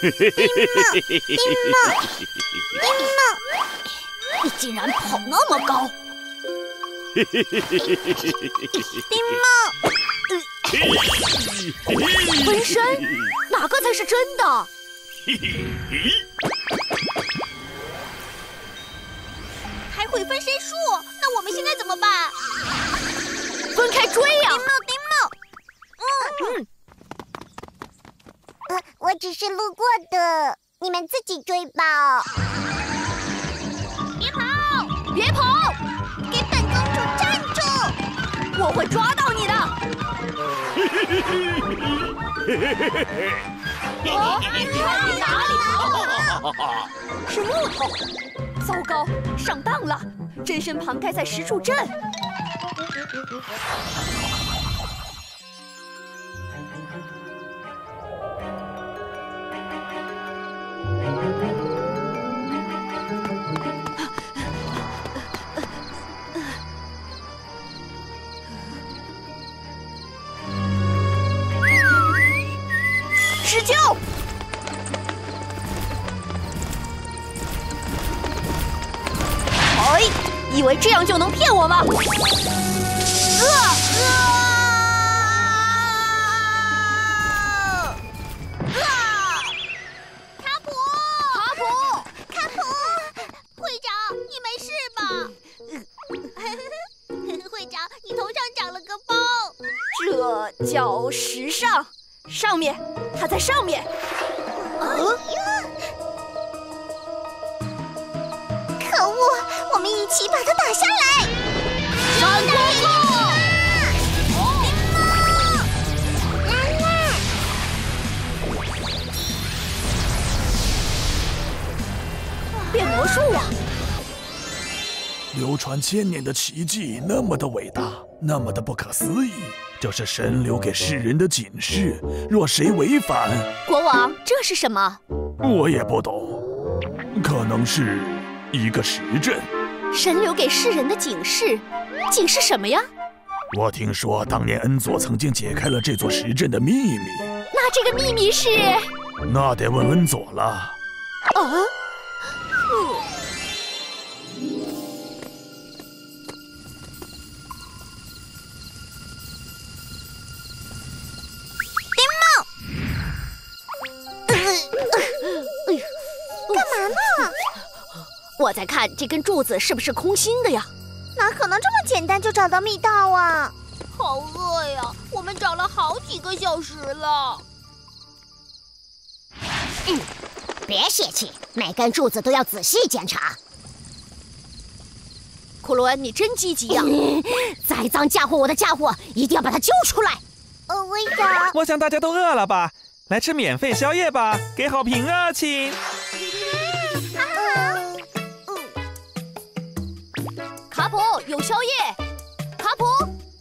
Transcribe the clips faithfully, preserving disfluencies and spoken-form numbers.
丁梦，丁梦， 你竟然跑那么高！ 丁梦， 分身，哪个才是真的？ 还会分身术，那我们现在怎么办？ 分开追呀！ 丁梦，丁梦，嗯嗯。呃，我只是路过的，你们自己追吧。别跑！ 别跑！ 给本公主站住！ 我会抓到你的。哦，哪里？是木头！糟糕，上当了！真身盘盖在石柱阵。施救！哎，以为这样就能骗我吗？啊啊啊！卡普， 卡普， 卡普，会长，你没事吧？会长，你头上长了个包。 这叫时尚。上面，它在上面。 嗯。可恶！我们一起把它打下来！ 闪光炮！ 来啦！ 变魔术啊！ 流传千年的奇迹，那么的伟大，那么的不可思议。这是神留给世人的警示，若谁违反， 国王，这是什么？ 我也不懂，可能是一个时阵。 神留给世人的警示，警示什么呀？ 我听说当年恩佐曾经解开了这座时阵的秘密。 那这个秘密是？ 那得问恩佐了。 啊？嗯我在看这根柱子是不是空心的呀？ 哪可能这么简单就找到密道啊！好饿呀，我们找了好几个小时了。 嗯，别泄气，每根柱子都要仔细检查。 库洛恩，你真积极呀！ 嗯、栽赃嫁祸我的家伙，一定要把他揪出来。 呃，会长， 我想大家都饿了吧？来吃免费宵夜吧，给好评啊，亲！ 卡普有宵夜，卡普。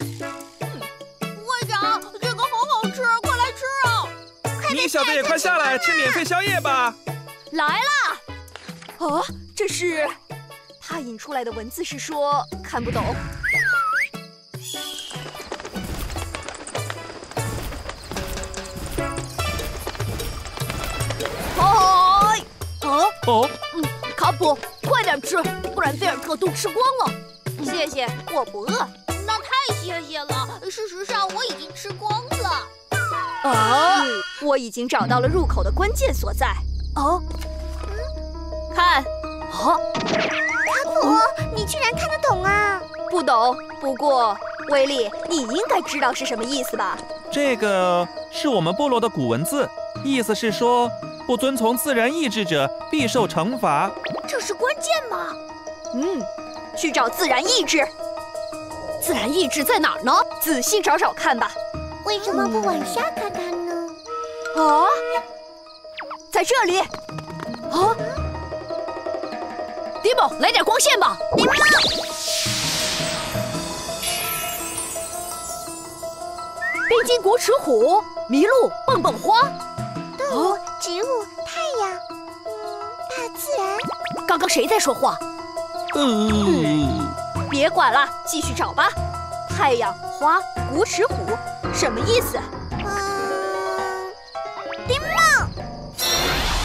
会长，这个好好吃，快来吃啊！ 你小子也快下来吃免费宵夜吧！ 来啦！啊，这是他引出来的文字是说看不懂。嗨！啊哦， 嗯，卡普，快点吃，不然菲尔特都吃光了。谢谢，我不饿。 那太谢谢了。事实上，我已经吃光了。 啊！我已经找到了入口的关键所在。哦，看，啊， 卡普，你居然看得懂啊？ 不懂，不过威利，你应该知道是什么意思吧？ 这个是我们部落的古文字，意思是说，不遵从自然意志者必受惩罚。 这是关键吗？ 嗯，去找自然意志。自然意志在哪儿呢？仔细找找看吧。 为什么不往下看看呢？ 啊，在这里。啊，迪莫，来点光线吧。 迪莫， 冰晶国耻虎，麋鹿，蹦蹦花。 动物、植物、太阳，嗯，大自然。 刚刚谁在说话？ 嗯， 别管了，继续找吧。太阳、花、古齿虎，什么意思？ 嗯，丁梦。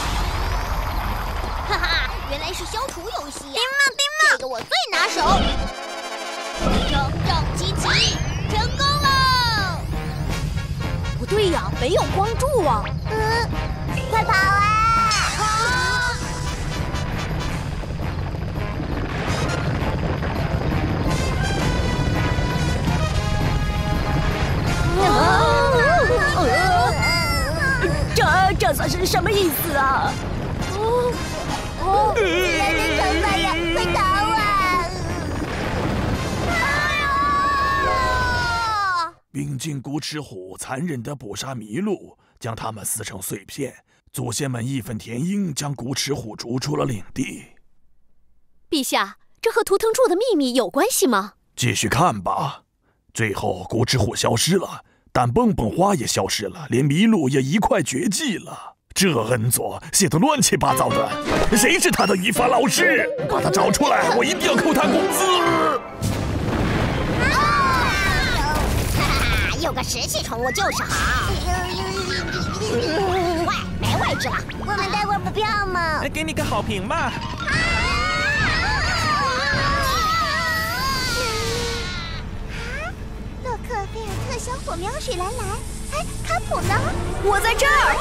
来是消除游戏呀！叮当叮当，这个我最拿手。整整齐齐，成功了！ 不对呀，没有光柱啊！ 嗯，快跑啊！啊！ 这这算是什么意思啊？哦哦！ 人的惩罚呀，快逃啊！啊！ 冰晶古齿虎残忍地捕杀麋鹿，将它们撕成碎片。祖先们义愤填膺，将古齿虎逐出了领地。 陛下，这和图腾柱的秘密有关系吗？ 继续看吧。最后，古齿虎消失了，但蹦蹦花也消失了，连麋鹿也一块绝迹了。这恩佐写得乱七八糟的，谁是他的语法老师？把他找出来，我一定要扣他工资。 啊！有个食气宠物就是好。喂，没位置了， 我们待会儿补票嘛。 给你个好评吧。 洛克、菲尔特、小火苗、水蓝蓝，哎，卡普呢？ 我在这儿。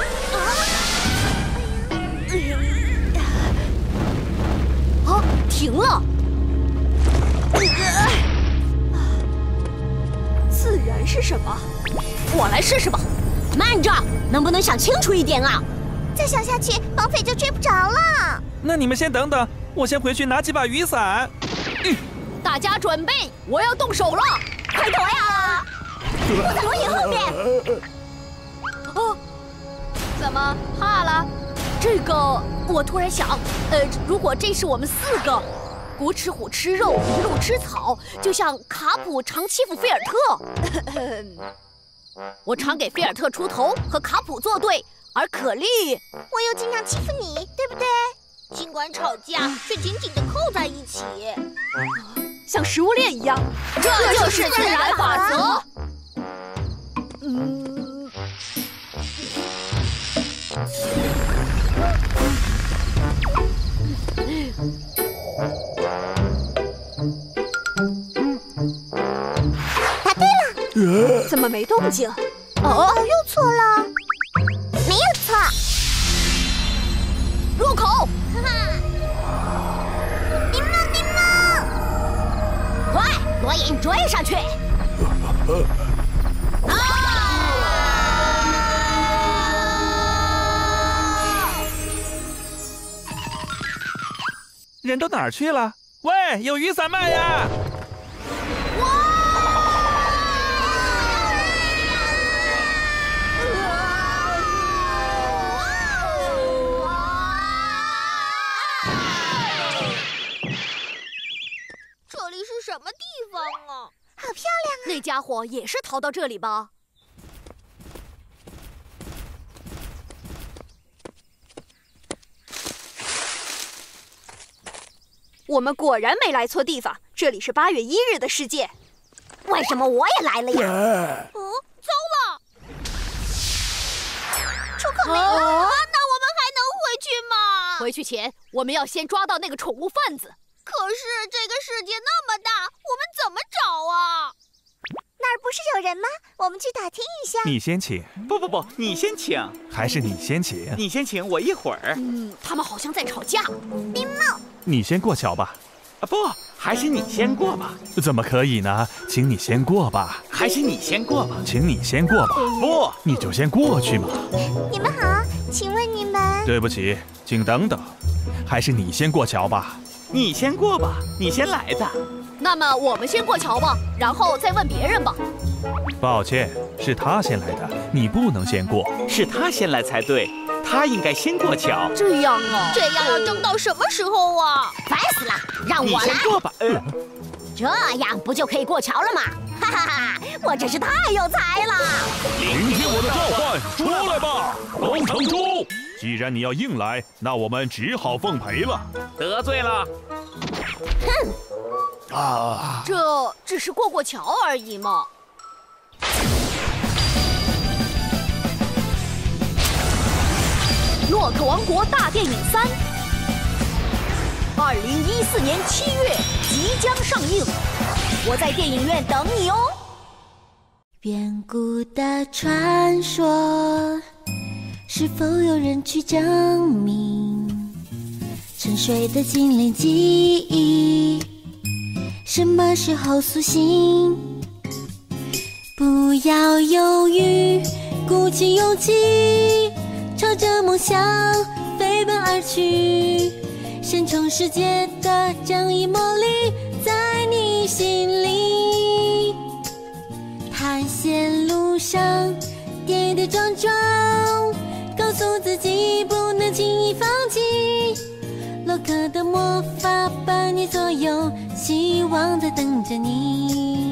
啊！停了。自然是什么？我来试试吧。 慢着，能不能想清楚一点啊？ 再想下去，绑匪就追不着了。 那你们先等等，我先回去拿几把雨伞。 嗯，大家准备，我要动手了，快躲呀！ 我在罗隐后面。 哦，怎么怕了？这个，我突然想，呃，如果这是我们四个，古齿虎吃肉，麋鹿吃草，就像卡普常欺负菲尔特。我常给菲尔特出头，和卡普作对，而可莉， 我又经常欺负你，对不对？尽管吵架，却紧紧地扣在一起， 像食物链一样。这就是自然法则。嗯。 答对了。 怎么没动静？ 哦，又错了。没有错。 入口。 哈哈。叮当叮当！ 快，罗隐追上去！啊！ 人都哪儿去了？喂，有雨伞卖呀！ 这里是什么地方啊？好漂亮啊！ 那家伙也是逃到这里吧？我们果然没来错地方，这里是八月一日的世界。 为什么我也来了呀？ 哦，糟了，出口没了、啊，那我们还能回去吗？ 回去前，我们要先抓到那个宠物贩子。 可是这个世界那么大，我们怎么找啊？那儿不是有人吗？我们去打听一下。 你先请。 不不不，你先请。 还是你先请。 你先请，我一会儿。 嗯，他们好像在吵架。 冰帽， 你先过桥吧。 啊不，还是你先过吧。 怎么可以呢？请你先过吧。 还是你先过吧。 请你先过吧。 不， 你就先过去嘛。 你们好，请问你们？ 对不起，请等等。还是你先过桥吧。 你先过吧，你先来的。 那么我们先过桥吧，然后再问别人吧。 抱歉，是他先来的，你不能先过。 是他先来才对，他应该先过桥。 这样啊？ 这样要争到什么时候啊？ 烦死了，让你我来。 先过吧。呃， 这样不就可以过桥了吗？哈哈哈！我真是太有才了。 聆听我的召唤，出来吧，东城主！既然你要硬来，那我们只好奉陪了。 得罪了。 哼！ 啊！ 这只是过过桥而已嘛。洛克王国大电影三， 四年七月即将上映，我在电影院等你哦。 远古的传说，是否有人去证明？沉睡的精灵记忆，什么时候苏醒？不要犹豫，鼓起勇气，朝着梦想飞奔而去。神宠世界的正义魔力在你心里。探险路上跌跌撞撞，告诉自己不能轻易放弃。洛克的魔法伴你左右，希望在等着你。